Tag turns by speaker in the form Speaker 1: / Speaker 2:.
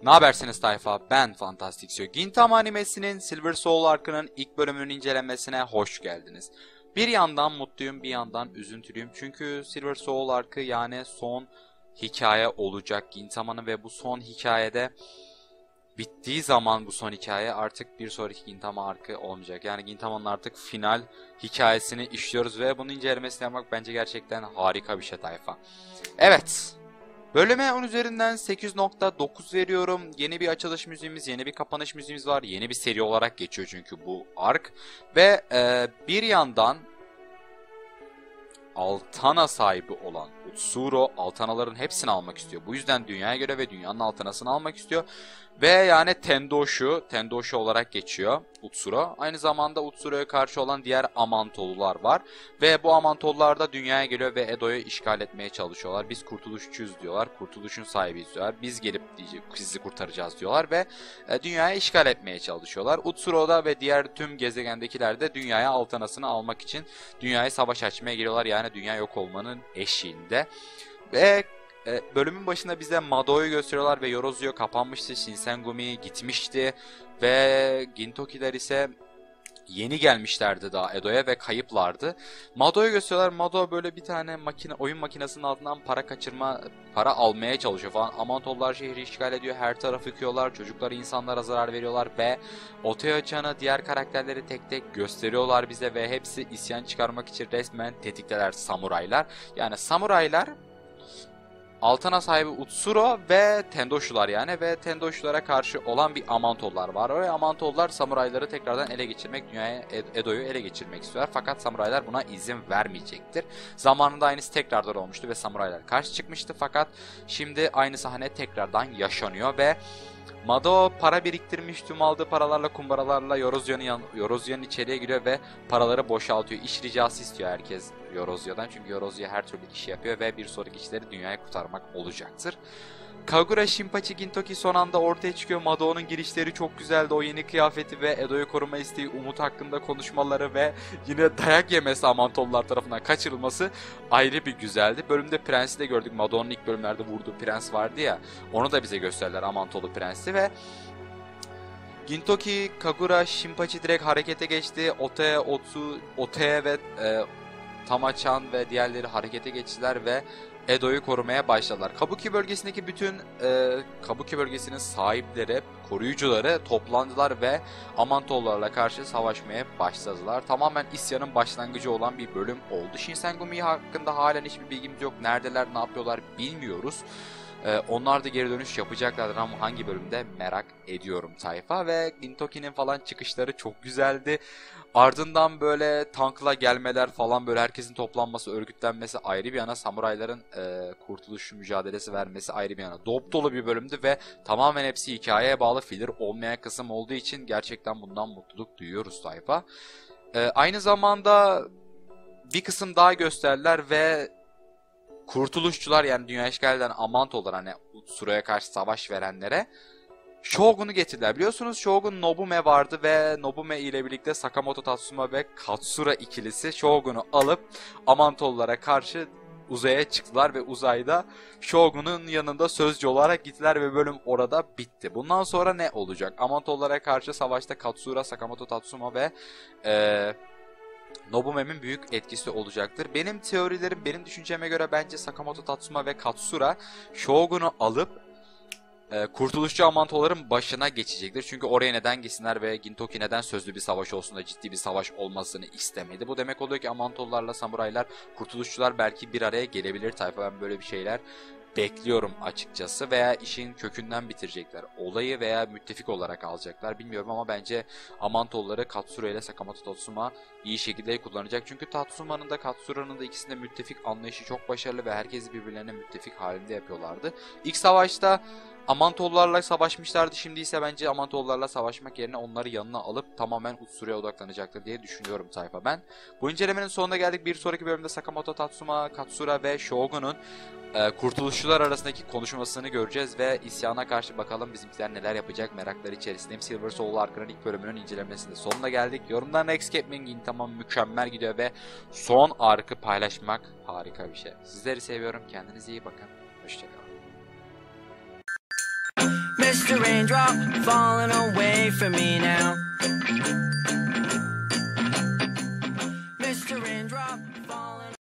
Speaker 1: Ne habersiniz tayfa? Ben Fantastic Gintama animesinin Silver Soul Arc'ının ilk bölümünün incelenmesine hoş geldiniz. Bir yandan mutluyum, bir yandan üzüntülüyüm. Çünkü Silver Soul Arc'ı yani son hikaye olacak Gintama'nın ve bu son hikayede bittiği zaman bu son hikaye artık bir sonraki Gintama Arc'ı olmayacak. Yani Gintama'nın artık final hikayesini işliyoruz ve bunun incelemesini yapmak bence gerçekten harika bir şey tayfa. Evet. Bölüme 10 üzerinden 8.9 veriyorum. Yeni bir açılış müziğimiz, yeni bir kapanış müziğimiz var. Yeni bir seri olarak geçiyor çünkü bu ark. Ve bir yandan Altana sahibi olan Utsuro, Altanaların hepsini almak istiyor. Bu yüzden dünyaya göre ve dünyanın Altanasını almak istiyor. Ve yani Tendoshi olarak geçiyor Utsuro. Aynı zamanda Utsuro'ya karşı olan diğer Amantolular var. Ve bu Amantolular da dünyaya geliyor ve Edo'yu işgal etmeye çalışıyorlar. Biz kurtuluşçuyuz diyorlar. Kurtuluşun sahibiyiz diyorlar. Biz gelip sizi kurtaracağız diyorlar ve dünyayı işgal etmeye çalışıyorlar. Utsuro'da ve diğer tüm gezegendekiler de dünyaya Altanasını almak için dünyaya savaş açmaya geliyorlar. Yani dünya yok olmanın eşiğinde. Ve bölümün başında bize Mado'yu gösteriyorlar ve Yorozio kapanmıştı. Shinsengumi gitmişti ve Gintokiler ise yeni gelmişlerdi daha Edo'ya ve kayıplardı. Mado'yu gösteriyorlar. Mado böyle bir tane oyun makinesinin altından para almaya çalışıyor falan. Amantollar şehri işgal ediyor. Her tarafı yıkıyorlar. Çocukları, insanlara zarar veriyorlar ve Otoyo-chan'ı, diğer karakterleri tek tek gösteriyorlar bize ve hepsi isyan çıkarmak için resmen tetikteler samuraylar. Yani samuraylar Altana sahibi Utsuro ve Tendoshular yani ve Tendoshulara karşı olan bir Amantollar var. O Amantollar samurayları tekrardan ele geçirmek, dünyaya Edo'yu ele geçirmek istiyorlar. Fakat samuraylar buna izin vermeyecektir. Zamanında aynısı tekrardan olmuştu ve samuraylar karşı çıkmıştı. Fakat şimdi aynı sahne tekrardan yaşanıyor ve Mado para biriktirmiş, tüm aldığı paralarla, kumbaralarla Yorozio'nun içeriye giriyor ve paraları boşaltıyor. İş ricası istiyor herkes Yorozio'dan. Çünkü Yorozio her türlü işi yapıyor ve bir sonraki işleri dünyayı kurtarmak olacaktır. Kagura Shinpachi Gintoki son anda ortaya çıkıyor. Mado'nun girişleri çok güzeldi. O yeni kıyafeti ve Edo'yu koruma isteği, Umut hakkında konuşmaları ve yine dayak yemesi Amantollar tarafından kaçırılması ayrı bir güzeldi. Bölümde Prens'i de gördük. Mado'nun ilk bölümlerde vurduğu prens vardı ya. Onu da bize gösterdiler, Amantolu Prensi ve Gintoki, Kagura, Shinpachi direkt harekete geçti. Ote ve Tama-chan ve diğerleri harekete geçtiler ve Edo'yu korumaya başladılar. Kabuki bölgesindeki bütün Kabuki bölgesinin sahipleri, koruyucuları toplandılar ve Amantollarla karşı savaşmaya başladılar. Tamamen isyanın başlangıcı olan bir bölüm oldu. Shinsengumi hakkında halen hiçbir bilgimiz yok. Neredeler, ne yapıyorlar bilmiyoruz. Onlar da geri dönüş yapacaklardır ama hangi bölümde merak ediyorum tayfa. Ve Gintoki'nin falan çıkışları çok güzeldi. Ardından böyle tankla gelmeler falan, böyle herkesin toplanması, örgütlenmesi ayrı bir yana, samurayların kurtuluş mücadelesi vermesi ayrı bir yana. Dop dolu bir bölümdü ve tamamen hepsi hikayeye bağlı, filler olmayan kısım olduğu için gerçekten bundan mutluluk duyuyoruz tayfa. Aynı zamanda bir kısım daha gösterdiler ve kurtuluşçular, yani dünya işgal eden Amantollar, hani Utsuro'ya karşı savaş verenlere Shogun'u getirdiler. Biliyorsunuz Shogun Nobume vardı ve Nobume ile birlikte Sakamoto Tatsuma ve Katsura ikilisi Shogun'u alıp Amantollara karşı uzaya çıktılar ve uzayda Shogun'un yanında sözcü olarak gittiler ve bölüm orada bitti. Bundan sonra ne olacak? Amantollara karşı savaşta Katsura, Sakamoto Tatsuma ve Nobume'nin büyük etkisi olacaktır. Benim teorilerim, benim düşünceme göre bence Sakamoto Tatsuma ve Katsura Shogun'u alıp kurtuluşçu Amantolların başına geçecektir. Çünkü oraya neden gitsinler ve Gintoki neden sözlü bir savaş olsun da ciddi bir savaş olmasını istemedi. Bu demek oluyor ki Amantollarla samuraylar, kurtuluşçular belki bir araya gelebilir tayfa. Ben böyle bir şeyler bekliyorum açıkçası, veya işin kökünden bitirecekler olayı veya müttefik olarak alacaklar bilmiyorum ama bence Amantolları Katsura ile Sakamoto Tatsuma iyi şekilde kullanacak. Çünkü Tatsuma'nın da Katsura'nın da ikisinde müttefik anlayışı çok başarılı ve herkesi birbirlerine müttefik halinde yapıyorlardı. İlk savaşta Amantollarla savaşmışlardı. Şimdi ise bence Amantollarla savaşmak yerine onları yanına alıp tamamen Utsuro'ya odaklanacaktır diye düşünüyorum tayfa ben. Bu incelemenin sonuna geldik. Bir sonraki bölümde Sakamoto Tatsuma, Katsura ve Shogun'un kurtuluşçular arasındaki konuşmasını göreceğiz ve isyana karşı bakalım bizimkiler neler yapacak, merakları içerisindeyim. Silver Soul Arc'ının ilk bölümünün incelemesinde sonuna geldik. Yorumlarına Escape tamam, mükemmel gidiyor ve son arc'ı paylaşmak harika bir şey. Sizleri seviyorum. Kendinize iyi bakın. Hoşçakalın.
Speaker 2: just a raindrop falling away from me now.